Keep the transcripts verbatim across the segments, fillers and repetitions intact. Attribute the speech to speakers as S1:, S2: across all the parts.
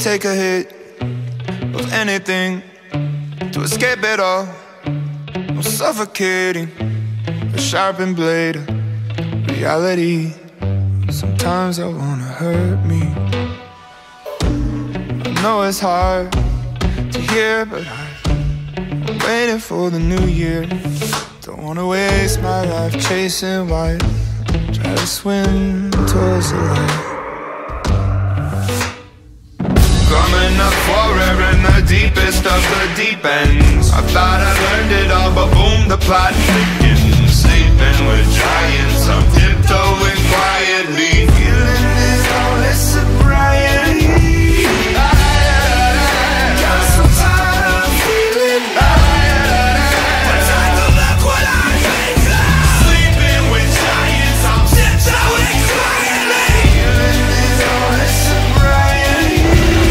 S1: take a hit of anything to escape it all. I'm suffocating, a sharpened blade of reality. Sometimes I wanna hurt me. I know it's hard to hear, but I'm waiting for the new year. Don't wanna waste my life chasing white. Try to swim towards the light. Coming up forever in the deepest of the deep ends. I thought I learned it all, but boom, the plot thickens. Sleeping with giants, I'm tiptoeing quietly. Feeling this holy sobriety. Got so tired of feeling but time to look what I think of. Sleeping with giants, I'm tiptoeing quietly. Feeling this holy sobriety.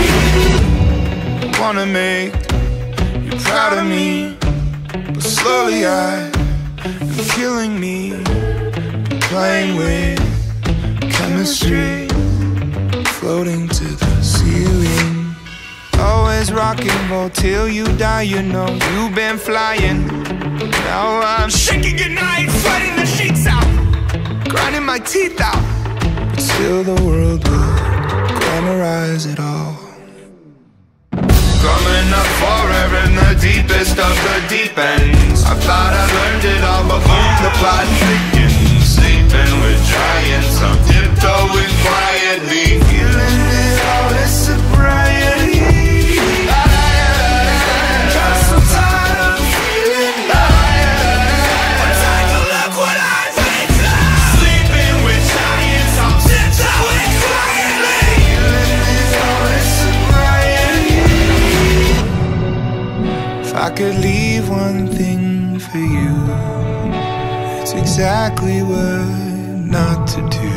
S1: Wanna make you proud of me, but slowly I am killing me. Playing with chemistry, floating to the ceiling. Always rock and roll till you die, you know you've been flying. Now I'm shaking your night, sweating the sheets out, grinding my teeth out, but still the world will glamorize it all. Coming up forever in the deepest of the deep ends. I thought I learned it all, but boom, the plot thickens. Sleeping with giants, I'm tiptoeing quietly. Feeling it all, it's sobriety. Got so tired of feeling but time to look what I think of. Sleeping with giants, I'm tiptoeing quietly. Feeling it all, it's sobriety. If I could leave one thing for you, it's exactly what not to do.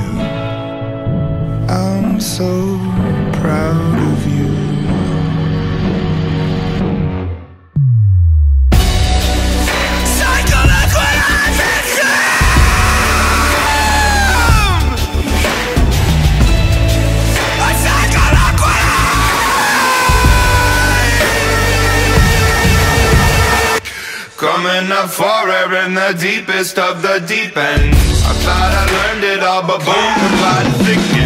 S1: I'm so proud of you. Psycho, look what I've become. A psycho, look what I... Coming up forever in the deepest of the deep ends. I thought I learned it all, but boom, the plot thickens.